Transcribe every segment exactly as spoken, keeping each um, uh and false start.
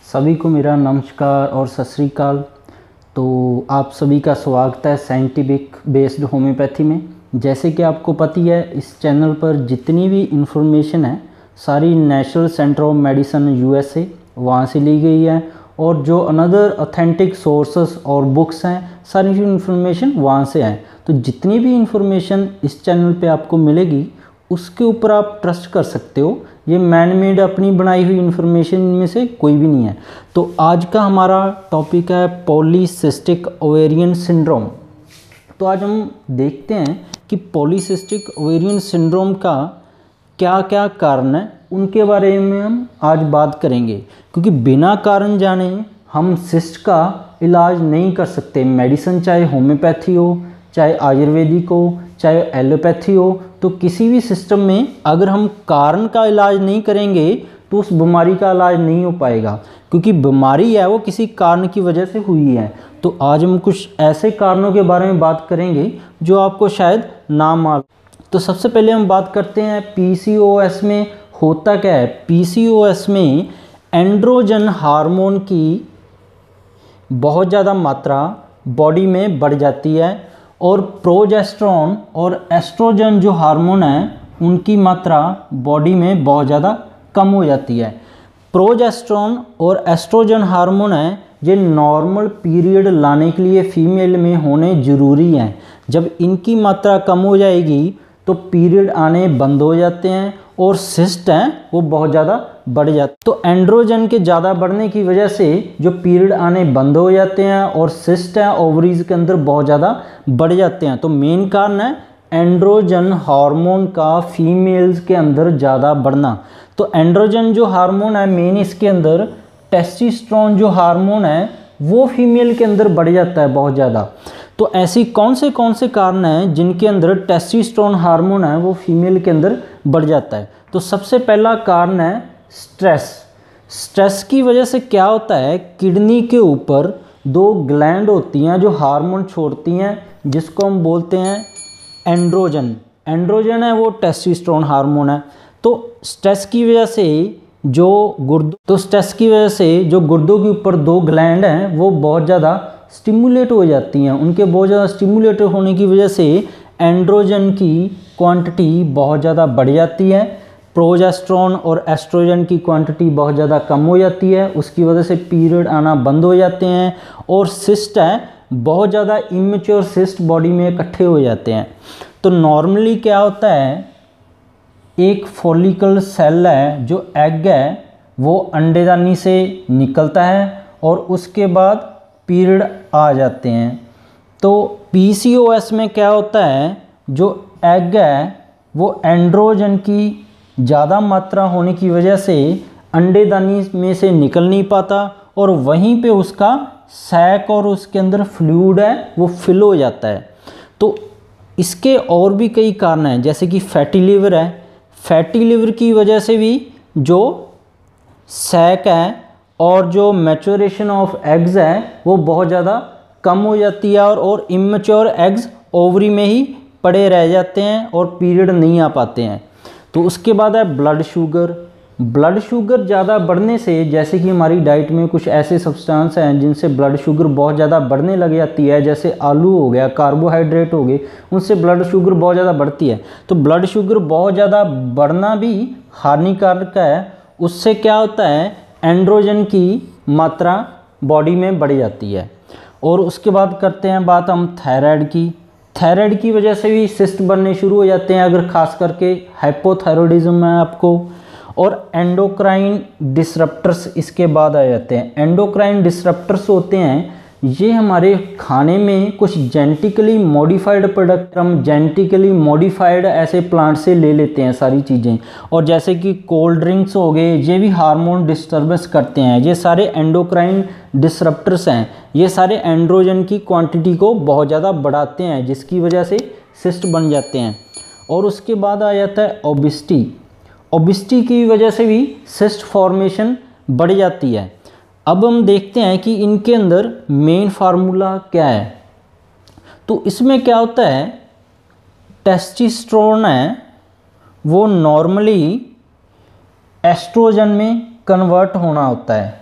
सभी को मेरा नमस्कार और सत श्री अकाल। तो आप सभी का स्वागत है साइंटिफिक बेस्ड होम्योपैथी में। जैसे कि आपको पता है, इस चैनल पर जितनी भी इंफॉर्मेशन है सारी national centre of medicine USA वहाँ से ली गई है, और जो अनदर ऑथेंटिक सोर्सेस और बुक्स हैं सारी इंफॉर्मेशन वहाँ से हैं। तो जितनी भी इंफॉर्मेशन इस चैनल पे आपको मिलेगी उसके ऊपर आप ट्रस्ट कर सकते हो। ये मैन मेड अपनी बनाई हुई इन्फॉर्मेशन में से कोई भी नहीं है। तो आज का हमारा टॉपिक है पॉलीसिस्टिक ओवेरियन सिंड्रोम। तो आज हम देखते हैं कि पॉलीसिस्टिक ओवेरियन सिंड्रोम का क्या क्या कारण है, उनके बारे में हम आज बात करेंगे। क्योंकि बिना कारण जाने हम सिस्ट का इलाज नहीं कर सकते। मेडिसिन चाहे होम्योपैथी हो, चाहे आयुर्वेदिक हो, चाहे एलोपैथी हो, तो किसी भी सिस्टम में अगर हम कारण का इलाज नहीं करेंगे तो उस बीमारी का इलाज नहीं हो पाएगा। क्योंकि बीमारी है वो किसी कारण की वजह से हुई है। तो आज हम कुछ ऐसे कारणों के बारे में बात करेंगे जो आपको शायद ना मालूम। तो सबसे पहले हम बात करते हैं पीसीओएस में होता क्या है। पीसीओएस में एंड्रोजन हार्मोन की बहुत ज़्यादा मात्रा बॉडी में बढ़ जाती है, और प्रोजेस्टेरोन और एस्ट्रोजन जो हार्मोन है उनकी मात्रा बॉडी में बहुत ज़्यादा कम हो जाती है। प्रोजेस्टेरोन और एस्ट्रोजन हार्मोन है ये नॉर्मल पीरियड लाने के लिए फीमेल में होने ज़रूरी हैं। जब इनकी मात्रा कम हो जाएगी तो पीरियड आने बंद हो जाते हैं और सिस्ट हैं वो बहुत ज़्यादा बढ़ जाते। तो एंड्रोजन के ज़्यादा बढ़ने की वजह से जो पीरियड आने बंद हो जाते हैं और सिस्ट हैं ओवरीज के अंदर बहुत ज़्यादा बढ़ जाते हैं। तो मेन कारण है एंड्रोजन हार्मोन का फीमेल्स के अंदर ज़्यादा बढ़ना। तो एंड्रोजन जो हार्मोन है मेन इसके अंदर टेस्टोस्टेरोन जो हार्मोन है वो फीमेल के अंदर बढ़ जाता है बहुत ज़्यादा। तो ऐसी कौन से कौन से कारण हैं जिनके अंदर टेस्टोस्टेरोन हार्मोन है वो फीमेल के अंदर बढ़ जाता है। तो सबसे पहला कारण है स्ट्रेस। स्ट्रेस की वजह से क्या होता है, किडनी के ऊपर दो ग्लैंड होती हैं जो हार्मोन छोड़ती हैं जिसको हम बोलते हैं एंड्रोजन। एंड्रोजन है वो टेस्टोस्टेरोन हार्मोन है। तो स्ट्रेस की वजह से जो गुर्दों तो स्ट्रेस की वजह से जो गुर्दों के ऊपर दो ग्लैंड हैं वो बहुत ज़्यादा स्टिमुलेट हो जाती हैं। उनके बहुत ज़्यादा स्टिमुलेट होने की वजह से एंड्रोजन की क्वांटिटी बहुत ज़्यादा बढ़ जाती है, प्रोजेस्टेरोन और एस्ट्रोजन की क्वांटिटी बहुत ज़्यादा कम हो जाती है। उसकी वजह से पीरियड आना बंद हो जाते हैं और सिस्ट है बहुत ज़्यादा इमेच्योर सिस्ट बॉडी में इकट्ठे हो जाते हैं। तो नॉर्मली क्या होता है, एक फॉलिकल सेल है जो एग है वो अंडेदानी से निकलता है और उसके बाद पीरियड आ जाते हैं। तो पीसीओएस में क्या होता है, जो एग है वो एंड्रोजन की ज़्यादा मात्रा होने की वजह से अंडेदानी में से निकल नहीं पाता और वहीं पे उसका सैक और उसके अंदर फ्लूइड है वो फिल हो जाता है। तो इसके और भी कई कारण हैं, जैसे कि फैटी लिवर है। फैटी लिवर की वजह से भी जो सैक है और जो मैच्योरेशन ऑफ एग्स है वो बहुत ज़्यादा कम हो जाती है और, और इमेच्योर एग्स ओवरी में ही पड़े रह जाते हैं और पीरियड नहीं आ पाते हैं। तो उसके बाद है ब्लड शुगर। ब्लड शुगर ज़्यादा बढ़ने से, जैसे कि हमारी डाइट में कुछ ऐसे सब्सटेंस हैं जिनसे ब्लड शुगर बहुत ज़्यादा बढ़ने लग जाती है, जैसे आलू हो गया, कार्बोहाइड्रेट हो गए, उनसे ब्लड शुगर बहुत ज़्यादा बढ़ती है। तो ब्लड शुगर बहुत ज़्यादा बढ़ना भी हानिकारक है। उससे क्या होता है, एंड्रोजन की मात्रा बॉडी में बढ़ जाती है। और उसके बाद करते हैं बात हम थायराइड की। थायराइड की वजह से भी सिस्ट बनने शुरू हो जाते हैं अगर खास करके हाइपोथायरॉयडिज्म है आपको। और एंडोक्राइन डिसरप्टर्स इसके बाद आ जाते हैं। एंडोक्राइन डिसरप्टर्स होते हैं ये हमारे खाने में कुछ जेनेटिकली मॉडिफाइड प्रोडक्ट, हम जेनेटिकली मॉडिफाइड ऐसे प्लांट से ले लेते हैं सारी चीज़ें। और जैसे कि कोल्ड ड्रिंक्स हो गए, ये भी हार्मोन डिस्टर्बेंस करते हैं। ये सारे एंडोक्राइन डिसरप्टर्स हैं, ये सारे एंड्रोजन की क्वांटिटी को बहुत ज़्यादा बढ़ाते हैं जिसकी वजह से सिस्ट बन जाते हैं। और उसके बाद आ जाता है ओबिसिटी। ओबिसिटी की वजह से भी सिस्ट फॉर्मेशन बढ़ जाती है। अब हम देखते हैं कि इनके अंदर मेन फार्मूला क्या है। तो इसमें क्या होता है, टेस्टोस्टेरोन है वो नॉर्मली एस्ट्रोजन में कन्वर्ट होना होता है।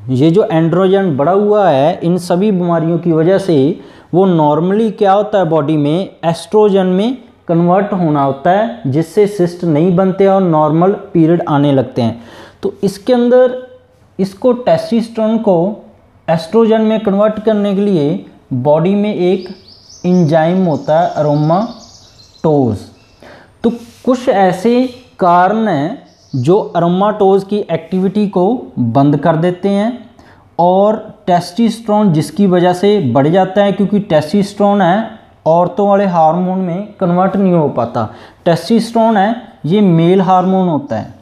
ये जो एंड्रोजन बढ़ा हुआ है, इन सभी बीमारियों की वजह से वो नॉर्मली क्या होता है बॉडी में एस्ट्रोजन में कन्वर्ट होना होता है, जिससे सिस्ट नहीं बनते और नॉर्मल पीरियड आने लगते हैं। तो इसके अंदर इसको टेस्टोस्टेरोन को एस्ट्रोजन में कन्वर्ट करने के लिए बॉडी में एक एंजाइम होता है अरोमाटोज। तो कुछ ऐसे कारण हैं जो अरोमाटोज की एक्टिविटी को बंद कर देते हैं और टेस्टोस्टेरोन जिसकी वजह से बढ़ जाता है, क्योंकि टेस्टोस्टेरोन है औरतों वाले हार्मोन में कन्वर्ट नहीं हो पाता। टेस्टोस्टेरोन है ये मेल हार्मोन होता है,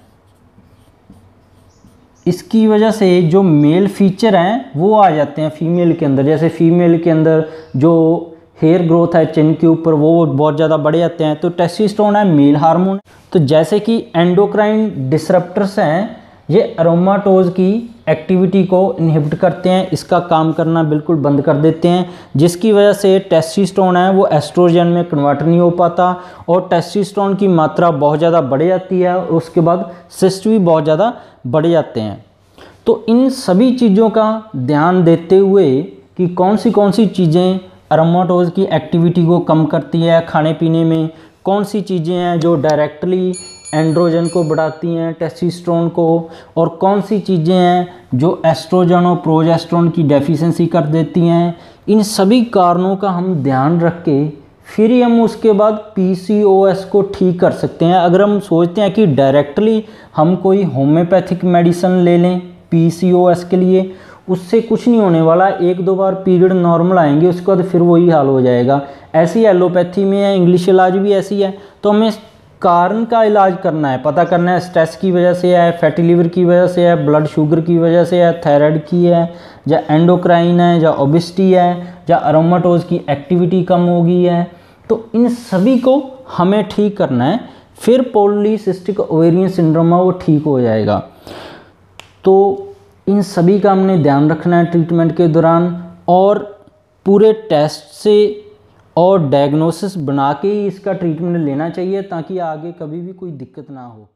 इसकी वजह से जो मेल फीचर हैं वो आ जाते हैं फीमेल के अंदर। जैसे फीमेल के अंदर जो हेयर ग्रोथ है चिन के ऊपर वो बहुत ज़्यादा बढ़ जाते हैं, तो टेस्टोस्टेरोन है मेल हार्मोन। तो जैसे कि एंडोक्राइन डिसरप्टर्स हैं, ये अरोमाटोज की एक्टिविटी को इनहिबिट करते हैं, इसका काम करना बिल्कुल बंद कर देते हैं, जिसकी वजह से टेस्टोस्टेरोन है वो एस्ट्रोजन में कन्वर्ट नहीं हो पाता और टेस्टोस्टेरोन की मात्रा बहुत ज़्यादा बढ़ जाती है और उसके बाद सिस्ट भी बहुत ज़्यादा बढ़ जाते हैं। तो इन सभी चीज़ों का ध्यान देते हुए कि कौन सी कौन सी चीज़ें अरोमाटोज की एक्टिविटी को कम करती है, खाने पीने में कौन सी चीज़ें हैं जो डायरेक्टली एंड्रोजन को बढ़ाती हैं टेस्टोस्टेरोन को, और कौन सी चीज़ें हैं जो एस्ट्रोजन और प्रोजेस्टेरोन की डेफिशिएंसी कर देती हैं, इन सभी कारणों का हम ध्यान रख के फिर ही हम उसके बाद पीसीओएस को ठीक कर सकते हैं। अगर हम सोचते हैं कि डायरेक्टली हम कोई होम्योपैथिक मेडिसिन ले लें पीसीओएस के लिए, उससे कुछ नहीं होने वाला। एक दो बार पीरियड नॉर्मल आएंगे, उसके बाद फिर वही हाल हो जाएगा। ऐसी एलोपैथी में है, इंग्लिश इलाज भी ऐसी है। तो हमें कारण का इलाज करना है, पता करना है स्ट्रेस की वजह से है, फैटी लिवर की वजह से है, ब्लड शुगर की वजह से है, थायराइड की है, या एंडोक्राइन है, या ओबेसिटी है, या अरोमाटोज की एक्टिविटी कम हो गई है। तो इन सभी को हमें ठीक करना है, फिर पॉलीसिस्टिक ओवेरियन सिंड्रोम वो ठीक हो जाएगा। तो इन सभी का हमने ध्यान रखना है ट्रीटमेंट के दौरान, और पूरे टेस्ट से और डायग्नोसिस बना के ही इसका ट्रीटमेंट लेना चाहिए, ताकि आगे कभी भी कोई दिक्कत ना हो।